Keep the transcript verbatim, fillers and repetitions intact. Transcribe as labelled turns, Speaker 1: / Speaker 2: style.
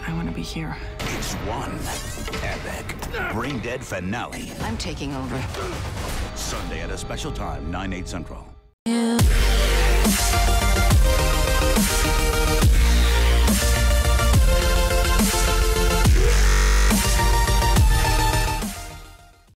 Speaker 1: I want to be here.
Speaker 2: It's one epic brain dead finale.
Speaker 3: I'm taking over.
Speaker 2: Sunday at a special time, nine, eight central.